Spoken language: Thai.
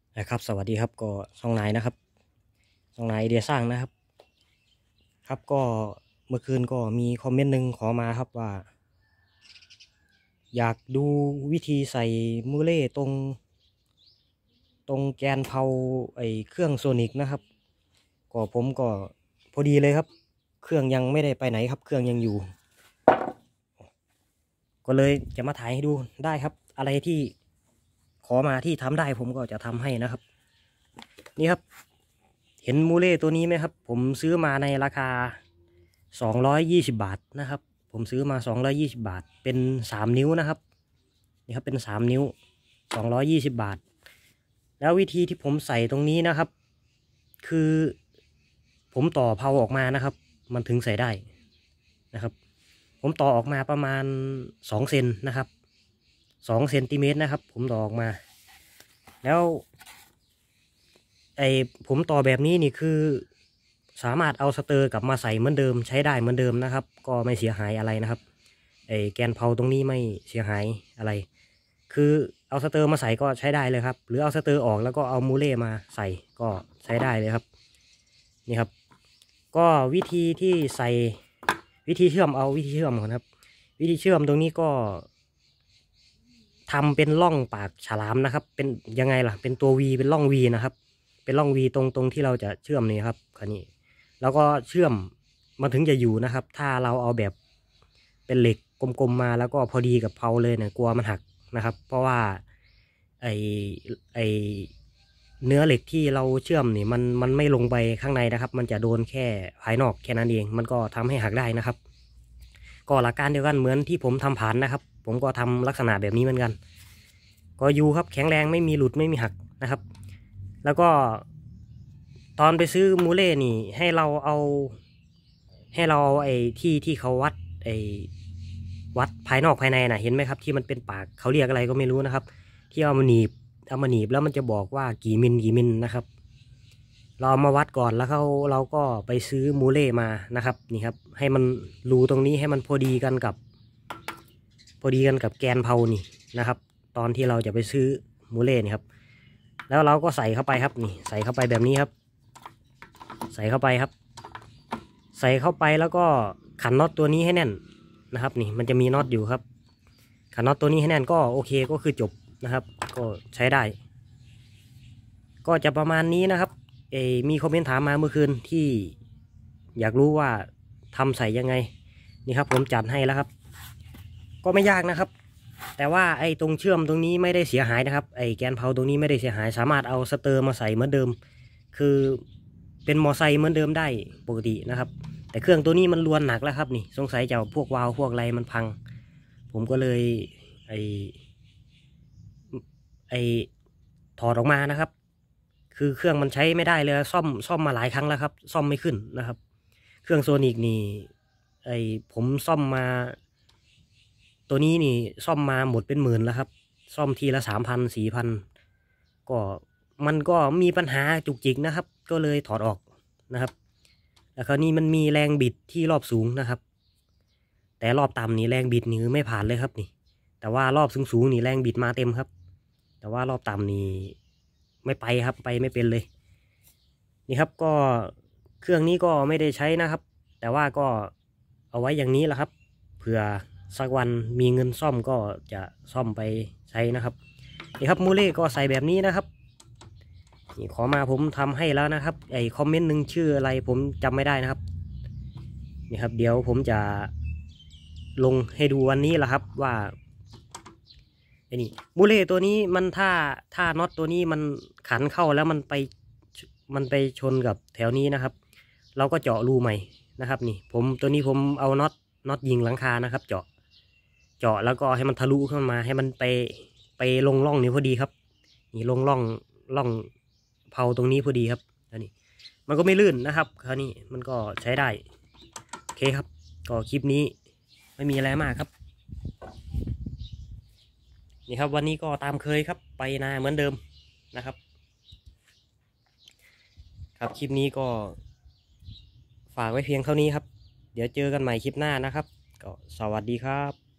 นะครับสวัสดีครับก็ช่องนายนะครับช่องนายไอเดียสร้างนะครับครับก็เมื่อคืนก็มีคอมเมนต์หนึ่งขอมาครับว่าอยากดูวิธีใส่มูเล่ตรงแกนเพาไอเครื่องโซนิกนะครับก็ผมก็พอดีเลยครับเครื่องยังไม่ได้ไปไหนครับเครื่องยังอยู่ก็เลยจะมาถ่ายให้ดูได้ครับอะไรที่ขอมาที่ทำได้ผมก็จะทำให้นะครับนี่ครับ เห็นมูเล่ตัวนี้ไหมครับผมซื้อมาในราคา220 บาทนะครับผมซื้อมา220 บาทเป็น3 นิ้วนะครับนี่ครับเป็น3 นิ้ว220 บาทแล้ววิธีที่ผมใส่ตรงนี้นะครับคือผมต่อเพาออกมานะครับมันถึงใส่ได้นะครับผมต่อออกมาประมาณ2 เซนนะครับ2 เซนติเมตรนะครับผมต่อออกมาแล้วผมต่อแบบนี้นี่คือสามารถเอาสเตอร์กลับมาใส่เหมือนเดิมใช้ได้เหมือนเดิมนะครับก็ไม่เสียหายอะไรนะครับแกนเพาตรงนี้ไม่เสียหายอะไรคือเอาสเตอร์มาใส่ก็ใช้ได้เลยครับหรือเอาสเตอร์ออกแล้วก็เอามูเล่มาใส่ก็ใช้ได้เลยครับนี่ครับก็วิธีที่ใส่วิธีเชื่อมเอาวิธีเชื่อมก่อนครับวิธีเชื่อมตรงนี้ก็ทำเป็นร่องปากฉลามนะครับเป็นยังไงล่ะเป็นตัววีเป็นร่องวีนะครับเป็นร่องวีตรงที่เราจะเชื่อมนี่ครับคันนี้แล้วก็เชื่อมมันถึงจะอยู่นะครับถ้าเราเอาแบบเป็นเหล็กกลมๆมาแล้วก็พอดีกับเพาเลยเนี่ยกลัวมันหักนะครับเพราะว่าไอไอเนื้อเหล็กที่เราเชื่อมนี่มันไม่ลงไปข้างในนะครับมันจะโดนแค่ภายนอกแค่นั้นเองมันก็ทำให้หักได้นะครับก็หลักการเดียวกันเหมือนที่ผมทำผ่านนะครับผมก็ทำลักษณะแบบนี้เหมือนกันก็อยู่ครับแข็งแรงไม่มีหลุดไม่มีหักนะครับแล้วก็ตอนไปซื้อมูเล่นี่ให้เราเอาไอ้ที่เขาวัดภายนอกภายในนะเห็นไหมครับที่มันเป็นปากเขาเรียกอะไรก็ไม่รู้นะครับที่เอามาหนีบแล้วมันจะบอกว่ากี่มิลนะครับเราเอามาวัดก่อนแล้วเราก็ไปซื้อมูเล่มานะครับนี่ครับให้มันรูตรงนี้ให้มันพอดีกันกับแกนเพานี่นะครับตอนที่เราจะไปซื้อมูเล่นี่ครับแล้วเราก็ใส่เข้าไปครับนี่ใส่เข้าไปแบบนี้ครับใส่เข้าไปครับใส่เข้าไปแล้วก็ขันน็อตตัวนี้ให้แน่นนะครับนี่มันจะมีน็อตอยู่ครับขันน็อตตัวนี้ให้แน่นก็โอเคก็คือจบนะครับก็ใช้ได้ก็จะประมาณนี้นะครับมีคอมเมนต์ถามมาเมื่อคืนที่อยากรู้ว่าทำใส่ยังไงนี่ครับผมจัดให้แล้วครับก็ไม่ยากนะครับแต่ว่าไอ้ตรงเชื่อมตรงนี้ไม่ได้เสียหายนะครับไอ้แกนเพาตรงนี้ไม่ได้เสียหายสามารถเอาสเตอร์มาใส่เหมือนเดิมคือเป็นมอไซค์เหมือนเดิมได้ปกตินะครับแต่เครื่องตัวนี้มันลวนหนักแล้วครับนี่สงสัยจะพวกวาล์วพวกอะไรมันพังผมก็เลยไอไอถอดออกมานะครับคือเครื่องมันใช้ไม่ได้เลยซ่อมมาหลายครั้งแล้วครับซ่อมไม่ขึ้นนะครับเครื่องโซนิกนี่ผมซ่อมมาตัวนี้นี่ซ่อมมาหมดเป็นหมื่นแล้วครับซ่อมทีละ3,000 4,000ก็มันก็มีปัญหาจุกจิกนะครับก็เลยถอดออกนะครับแล้วคราวนี้มันมีแรงบิดที่รอบสูงนะครับแต่รอบต่ำนี่แรงบิดนี่ไม่ผ่านเลยครับนี่แต่ว่ารอบสูงนี่แรงบิดมาเต็มครับแต่ว่ารอบต่ำนี่ไม่ไปครับไปไม่เป็นเลยนี่ครับก็เครื่องนี้ก็ไม่ได้ใช้นะครับแต่ว่าก็เอาไว้อย่างนี้แหละครับเผื่อสักวันมีเงินซ่อมก็จะซ่อมไปใช้นะครับนี่ครับมูเล่ก็ใส่แบบนี้นะครับนี่ขอมาผมทำให้แล้วนะครับคอมเมนต์หนึ่งชื่ออะไรผมจำไม่ได้นะครับนี่ครับเดี๋ยวผมจะลงให้ดูวันนี้แหละครับว่านี่มูเล่ตัวนี้มันถ้าน็อตตัวนี้มันขันเข้าแล้วมันไปชนกับแถวนี้นะครับเราก็เจาะรูใหม่นะครับนี่ตัวนี้ผมเอาน็อตยิงหลังคานะครับเจาะแล้วก็ให้มันทะลุขึ้นมาให้มันไปลงร่องนี้พอดีครับนี่ลงร่องเพาตรงนี้พอดีครับอันนี้มันก็ไม่ลื่นนะครับคราวนี้มันก็ใช้ได้โอเคครับก็คลิปนี้ไม่มีอะไรมากครับนี่ครับวันนี้ก็ตามเคยครับไปนาเหมือนเดิมนะครับครับคลิปนี้ก็ฝากไว้เพียงเท่านี้ครับเดี๋ยวเจอกันใหม่คลิปหน้านะครับก็สวัสดีครับ